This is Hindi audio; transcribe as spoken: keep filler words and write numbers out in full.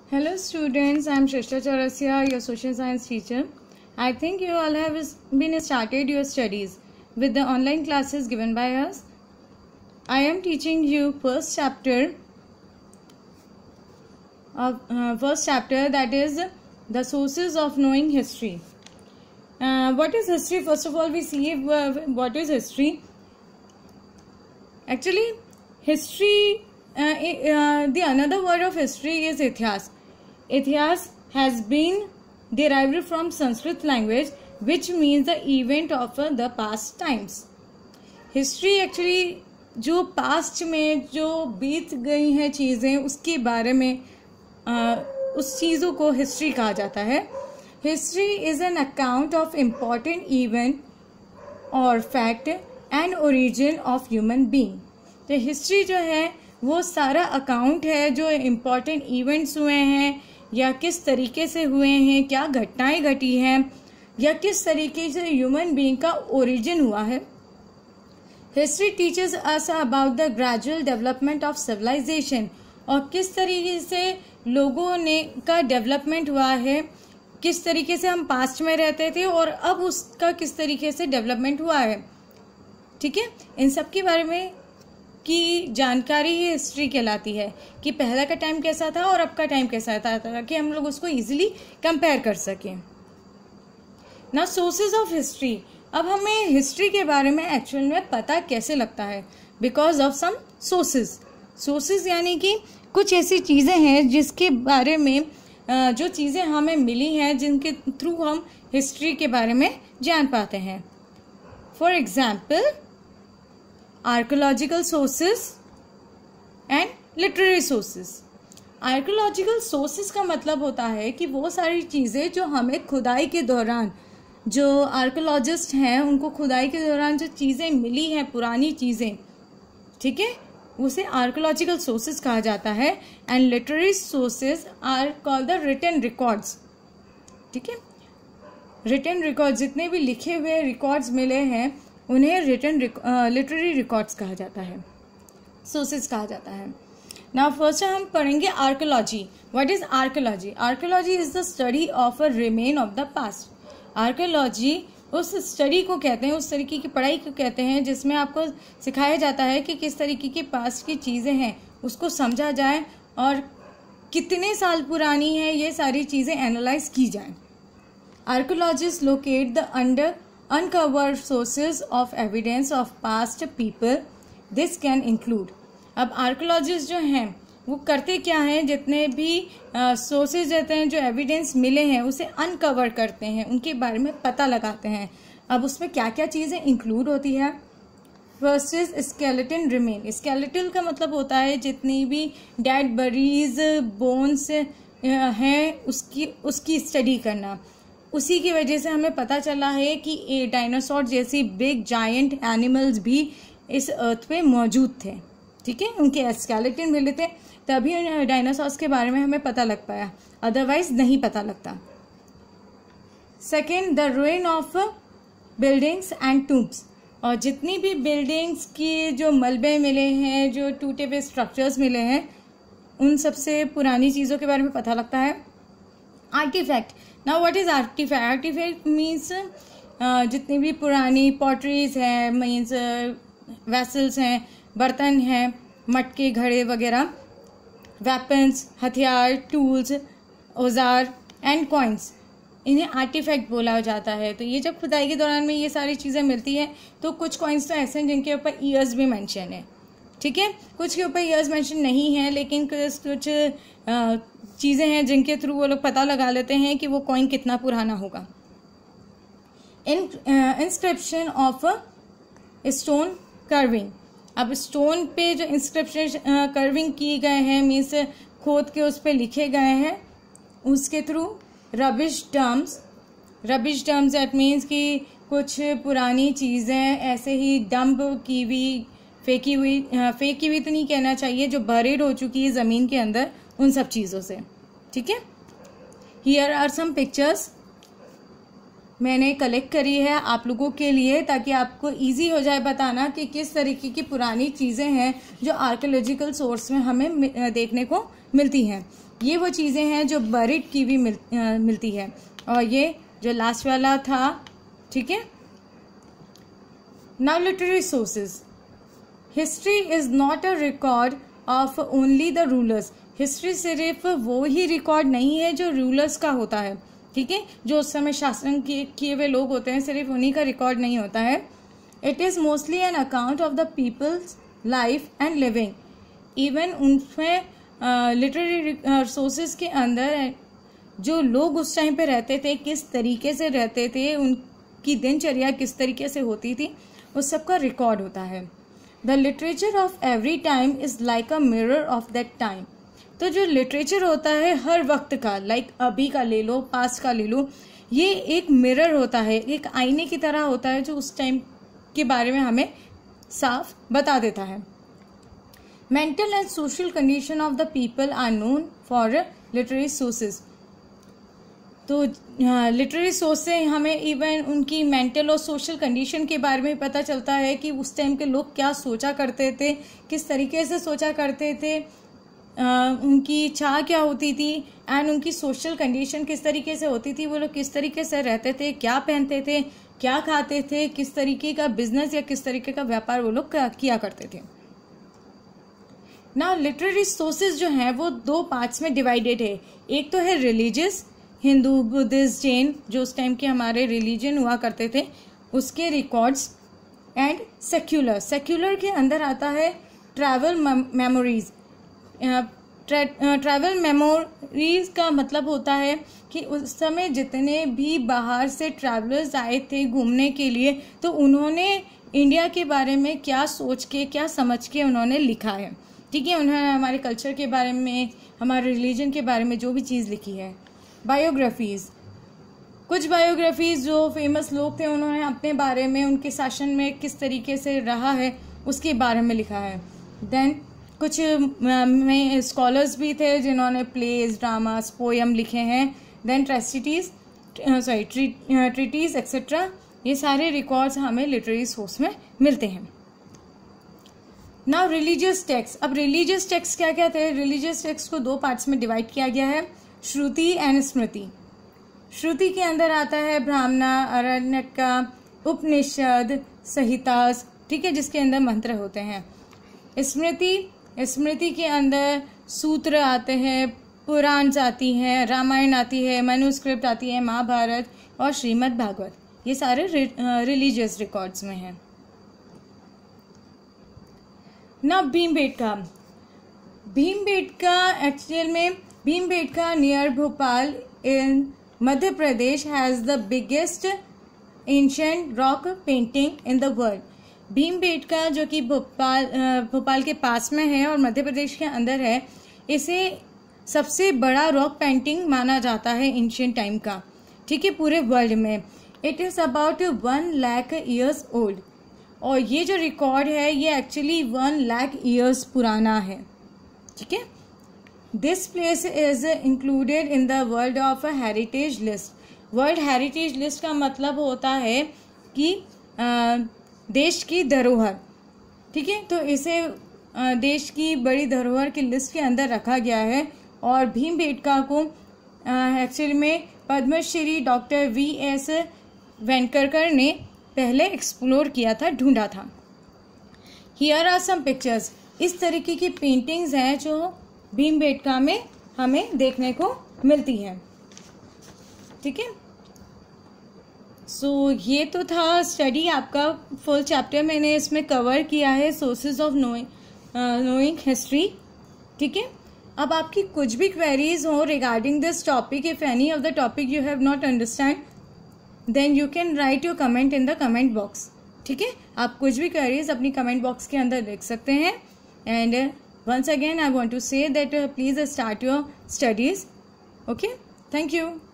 Hello students, I am Shrishta Chaurasia, your social science teacher. I think you all have been started your studies with the online classes given by us. I am teaching you first chapter of uh, first chapter, that is the sources of knowing history. Uh, what is history? First of all, we see uh, what is history. Actually, history, uh, uh, the another word of history is इतिहास. इतिहास has been derived from Sanskrit language, which means the event of uh, the past times. History actually जो past में जो बीत गई हैं चीज़ें, उसके बारे में uh, उस चीज़ों को history कहा जाता है. History is an account of important event or fact and origin of human being. तो हिस्ट्री जो है वो सारा अकाउंट है जो इम्पोर्टेंट इवेंट्स हुए हैं या किस तरीके से हुए हैं, क्या घटनाएं घटी हैं या किस तरीके से ह्यूमन बीइंग का ओरिजिन हुआ है. History teachers us about the gradual development of civilisation, और किस तरीके से लोगों ने का डेवलपमेंट हुआ है, किस तरीके से हम पास्ट में रहते थे और अब उसका किस तरीके से डेवलपमेंट हुआ है. ठीक है, इन सब के बारे में की जानकारी ही हिस्ट्री कहलाती है कि पहला का टाइम कैसा था और अब का टाइम कैसा था, ताकि हम लोग उसको इजीली कंपेयर कर सकें. ना सोर्सेज ऑफ हिस्ट्री. अब हमें हिस्ट्री के बारे में एक्चुअल में पता कैसे लगता है? Because of some sources. Sources यानी कि कुछ ऐसी चीज़ें हैं जिसके बारे में जो चीज़ें हमें मिली हैं जिनके थ्रू हम हिस्ट्री के बारे में जान पाते हैं. For example, archaeological sources and literary sources. Archaeological sources का मतलब होता है कि वो सारी चीज़ें जो हमें खुदाई के दौरान, जो आर्कोलॉजिस्ट हैं उनको खुदाई के दौरान जो चीज़ें मिली हैं, पुरानी चीज़ें, ठीक है, उसे आर्कोलॉजिकल सोर्सेज कहा जाता है. And literary sources are called the written records. ठीक है, रिटन रिकॉर्ड, जितने भी लिखे हुए रिकॉर्ड्स मिले हैं उन्हें रिटन लिटरेरी रिकॉर्ड्स कहा जाता है, सोर्सेज कहा जाता है. नाउ फर्स्ट हम पढ़ेंगे archaeology. What is archaeology? Archaeology is the study of a remain of the past. Archaeology उस स्टडी को कहते हैं, उस तरीके की पढ़ाई को कहते हैं जिसमें आपको सिखाया जाता है कि किस तरीके की पास्ट की चीज़ें हैं उसको समझा जाए और कितने साल पुरानी है ये सारी चीज़ें एनालाइज की जाएं. Archaeologist locate the under uncovered sources of evidence of past people. This can include. अब आर्कोलॉजिस्ट जो हैं वो करते क्या हैं, जितने भी सोर्सेज रहते हैं, जो एविडेंस मिले हैं उसे अनकवर करते हैं, उनके बारे में पता लगाते हैं. अब उसमें क्या क्या चीज़ें इंक्लूड होती है? First is skeleton remain. Skeletal का मतलब होता है जितनी भी डेड बॉडीज, बोन्स हैं उसकी उसकी स्टडी करना. उसी की वजह से हमें पता चला है कि डायनासोर जैसी बिग जायंट एनिमल्स भी इस अर्थ पे मौजूद थे. ठीक है, उनके स्केलेटन मिले थे तभी डायनासोर्स के बारे में हमें पता लग पाया, अदरवाइज नहीं पता लगता. Second, the ruin of buildings and tombs. और जितनी भी बिल्डिंग्स की जो मलबे मिले हैं, जो टूटे हुए स्ट्रक्चर्स मिले हैं, उन सबसे पुरानी चीज़ों के बारे में पता लगता है. Artefact. Now what is artefact? Artefact means जितनी भी पुरानी पॉटरीज हैं, मीन्स वेसल्स हैं, बर्तन हैं, मटके, घड़े वगैरह, वेपन्स, हथियार, टूल्स, औजार एंड कॉइन्स, इन्हें आर्टिफैक्ट बोला जाता है. तो ये जब खुदाई के दौरान में ये सारी चीज़ें मिलती हैं तो कुछ कॉइन्स तो ऐसे हैं जिनके ऊपर ईयर्स भी मेंशन है. ठीक है, कुछ के ऊपर ईयर्स मेंशन नहीं है, लेकिन कुछ कुछ चीज़ें हैं जिनके थ्रू वो लोग पता लगा लेते हैं कि वो कॉइन कितना पुराना होगा. In inscription of stone carving. अब स्टोन पे जो इंस्क्रिप्शन कर्विंग की गए हैं, मीन्स खोद के उस पर लिखे गए हैं, उसके through rubbish dumps. Rubbish dumps that means कि कुछ पुरानी चीज़ें ऐसे ही डंप की हुई, फेंकी हुई, फेंकी हुई तो नहीं कहना चाहिए, जो बरीड हो चुकी है ज़मीन के अंदर, उन सब चीज़ों से. ठीक है, हियर आर सम पिक्चर्स मैंने कलेक्ट करी है आप लोगों के लिए, ताकि आपको इजी हो जाए बताना कि किस तरीके की पुरानी चीज़ें हैं जो आर्कियोलॉजिकल सोर्स में हमें देखने को मिलती हैं. ये वो चीज़ें हैं जो बरिड की भी मिल, आ, मिलती है। और ये जो लास्ट वाला था, ठीक है। Now literary sources. History is not a record of only the rulers. History सिर्फ वो ही रिकॉर्ड नहीं है जो रूलर्स का होता है, ठीक है, जो उस समय शासन किए हुए लोग होते हैं, सिर्फ उन्हीं का रिकॉर्ड नहीं होता है। It is mostly an account of the people's life and living. Even उनमें लिटरेरी सोर्सेज के अंदर जो लोग उस टाइम पे रहते थे, किस तरीके से रहते थे, उनकी दिनचर्या किस तरीके से होती थी, उस सब का रिकॉर्ड होता है। The literature of every time is like a mirror of that time. तो जो लिटरेचर होता है हर वक्त का, लाइक like अभी का ले लो, पास्ट का ले लो, ये एक मिरर होता है, एक आईने की तरह होता है जो उस टाइम के बारे में हमें साफ बता देता है। Mental and social condition of the people are known for literary sources. तो लिटरेरी सोर्स से हमें इवन उनकी मेंटल और सोशल कंडीशन के बारे में पता चलता है कि उस टाइम के लोग क्या सोचा करते थे, किस तरीके से सोचा करते थे, Uh, उनकी चाह क्या होती थी, एंड उनकी सोशल कंडीशन किस तरीके से होती थी, वो लोग किस तरीके से रहते थे, क्या पहनते थे, क्या खाते थे, किस तरीके का बिजनेस या किस तरीके का व्यापार वो लोग किया करते थे। नाउ लिटरेरी सोर्सेज जो हैं वो दो पार्ट्स में डिवाइडेड है। एक तो है रिलीजियस, हिंदू, बुद्धिस्ट, जैन, जो उस टाइम के हमारे रिलीजन हुआ करते थे, उसके रिकॉर्ड्स, एंड सेक्युलर। सेक्युलर के अंदर आता है ट्रैवल मेमोरीज। ट्रैवल मेमोरीज का मतलब होता है कि उस समय जितने भी बाहर से ट्रैवलर्स आए थे घूमने के लिए, तो उन्होंने इंडिया के बारे में क्या सोच के, क्या समझ के उन्होंने लिखा है, ठीक है। उन्होंने हमारे कल्चर के बारे में, हमारे रिलीजन के बारे में जो भी चीज़ लिखी है। बायोग्राफीज, कुछ बायोग्राफीज जो फेमस लोग थे उन्होंने अपने बारे में, उनके शासन में किस तरीके से रहा है उसके बारे में लिखा है। देन कुछ में स्कॉलर्स भी थे जिन्होंने प्लेज, ड्रामास, पोयम लिखे हैं। Then treaties sorry treaties etcetera, ये सारे रिकॉर्ड्स हमें लिटरेरी सोर्स में मिलते हैं। Now religious text. अब रिलीजियस टेक्स्ट क्या क्या थे? रिलीजियस टेक्स्ट को दो पार्ट्स में डिवाइड किया गया है, श्रुति एंड स्मृति। श्रुति के अंदर आता है ब्राह्मणा, आरण्यका, उपनिषद, संहितास, ठीक है, जिसके अंदर मंत्र होते हैं। स्मृति, स्मृति के अंदर सूत्र आते हैं, पुराण आती हैं, रामायण आती है, मनुस्क्रिप्ट आती है, महाभारत और श्रीमद् भागवत, ये सारे रिलीजियस रिकॉर्ड्स में हैं। ना भीमबेटका। भीमबेटका एक्चुअल में Bhimbetka near Bhopal in Madhya Pradesh has the biggest ancient rock painting in the world. Bhimbetka जो कि भोपाल भोपाल के पास में है और मध्य प्रदेश के अंदर है, इसे सबसे बड़ा रॉक पेंटिंग माना जाता है एंशिएंट टाइम का, ठीक है, पूरे वर्ल्ड में। It is about one lakh years old, और ये जो रिकॉर्ड है ये एक्चुअली वन लाख ईयर्स पुराना है, ठीक है। This place is included in the world of a heritage list. World heritage list का मतलब होता है कि आ, देश की धरोहर, ठीक है, तो इसे देश की बड़ी धरोहर की लिस्ट के अंदर रखा गया है। और भीमबेटका को एक्चुअली में Padmashri doctor V S Wakankar ने पहले एक्सप्लोर किया था, ढूंढा था। Here are some pictures. इस तरीके की पेंटिंग्स हैं जो भीमबेटका में हमें देखने को मिलती हैं, ठीक है। सो so, ये तो था स्टडी आपका फुल चैप्टर मैंने इसमें कवर किया है, sources of knowing knowing history, ठीक है। अब आपकी कुछ भी क्वेरीज हो regarding this topic, if any of the topic you have not understand, then you can write your comment in the comment box, ठीक है। आप कुछ भी क्वेरीज अपनी कमेंट बॉक्स के अंदर लिख सकते हैं। And once again I want to say that please start your studies, okay, thank you.